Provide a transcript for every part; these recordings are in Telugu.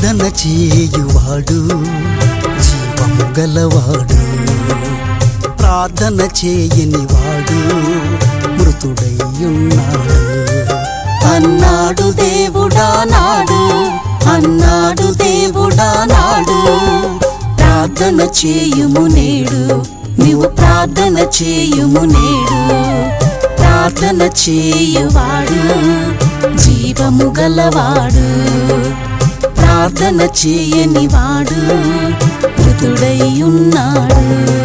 ప్రార్థన చేయువాడు జీవము గలవాడు, ప్రార్థన చేయని వాడు మృతుడయ్యున్నాడు. అన్నాడు దేవుడానాడు, అన్నాడు దేవుడానాడు, ప్రార్థన చేయుము నేడు, నీవు ప్రార్థన చేయుము నేడు. ప్రార్థన చేయువాడు జీవము గలవాడు, ప్రార్థన చేయని వాడు మృతుడయ్యున్నాడు.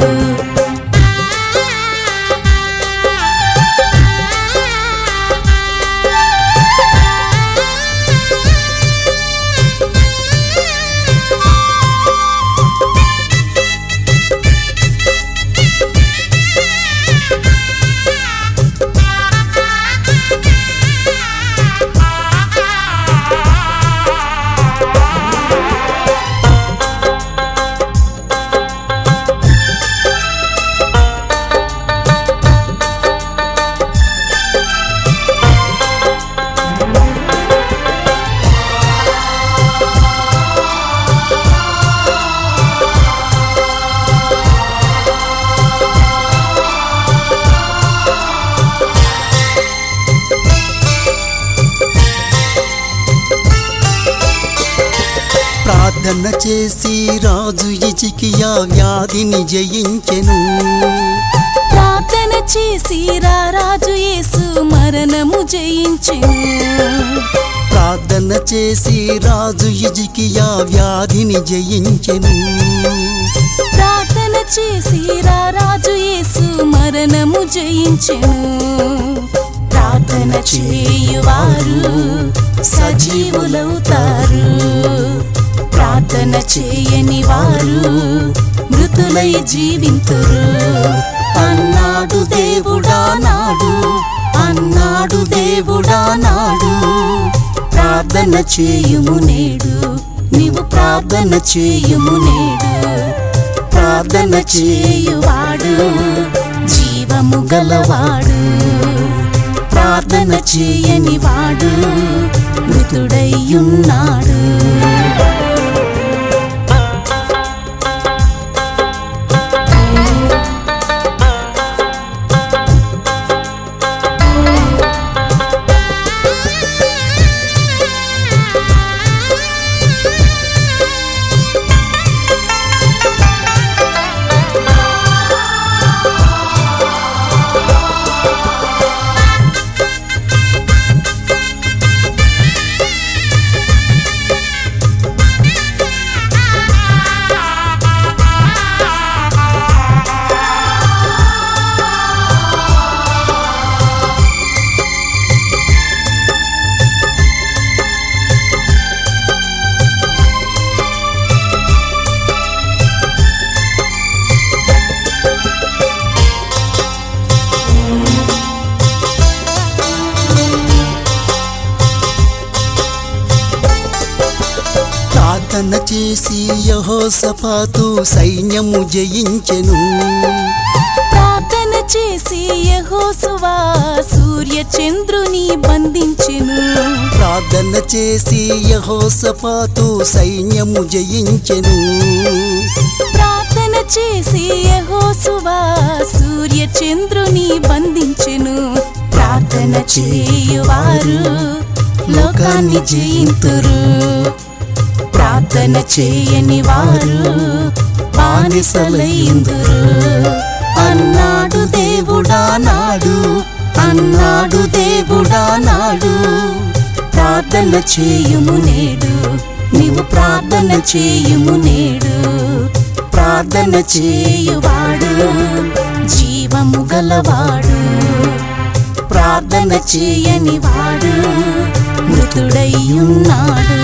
ప్రార్థన చేసి రాజు హిజ్కియా వ్యాధిని జయించెను, ప్రార్థన చేసి రాజు యేసు మరణము జయించెను. ప్రార్థన చేసి రాజు హిజ్కియా వ్యాధిని జయించెను, ప్రార్థన చేసి రాజు యేసు మరణము జయించెను. ప్రార్థన చేయువారు సజీవులవుతారు, ప్రార్థన చేయని వారు మృతులై జీవింతురు. అన్నాడు దేవుడానాడు, అన్నాడు దేవుడానాడు, ప్రార్థన చేయుము నేడు, నీవు ప్రార్థన చేయుము నేడు. ప్రార్థన చేయువాడు జీవము గలవాడు, ప్రార్థన చేయని వాడు మృతుడయ్యున్నాడు. ప్రార్థన చేసి యెహోషాపాతు సైన్యము జయించెను, ప్రార్థన చేసి యెహోషువ సూర్య చంద్రుని బంధించెను. ప్రార్థన చేసి యెహోషాపాతు సైన్యము జయించెను, ప్రార్థన చేసి యెహోషువ సూర్య చంద్రుని బంధించెను. ప్రార్థన చేయువారు లోకాన్ని జయింతురు, ప్రార్థన చేయని వారు బానిసలైందురు. అన్నాడు దేవుడానాడు, అన్నాడు దేవుడానాడు, ప్రార్థన చేయుము నేడు, నీవు ప్రార్థన చేయుము నేడు. ప్రార్థన చేయువాడు జీవము గలవాడు, ప్రార్థన చేయని వాడు మృతుడయ్యున్నాడు.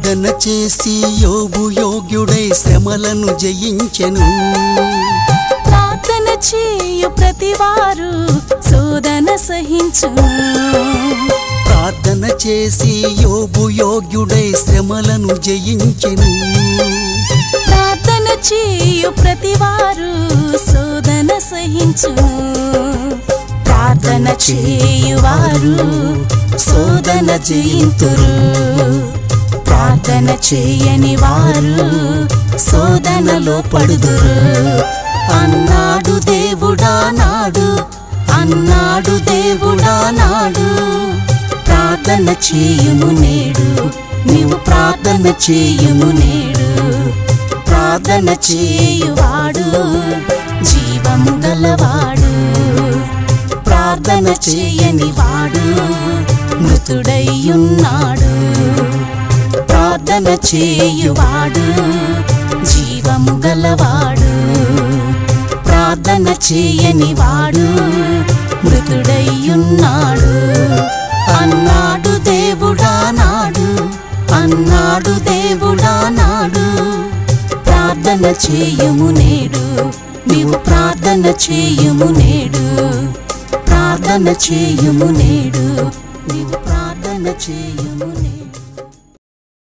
ప్రార్థన చేసి యోబు యోగ్యుడై శ్రమలను జయించెను ప్రార్థన చేయు ప్రతివారు శోధన సహించును ప్రార్థన చేసి యోబు యోగ్యుడై శ్రమలను జయించెను ప్రార్థన చేయు ప్రతివారు శోధన సహించును ప్రార్థన చేయువారు శోధన జయింతురు ప్రార్థన చేయని వారు శోధనలో పడుదురు అన్నాడు దేవుడా నాడు అన్నాడు దేవుడా నాడు ప్రార్థన చేయుము నేడు నీవు ప్రార్థన చేయుము నేడు ప్రార్థన చేయువాడు జీవము గలవాడు ప్రార్థన చేయని వాడు మృతుడయ్యున్నాడు ప్రార్థన చేయువాడు జీవము గలవాడు ప్రార్థన చేయని వాడు మృతుడయ్యున్నాడు అన్నాడు దేవుడా నాడు అన్నాడు దేవుడా నాడు ప్రార్థన చేయుము నేడు నీవు ప్రార్థన చేయుము నేడు ప్రార్థన చేయుము నేడు నీవు ప్రార్థన చేయుము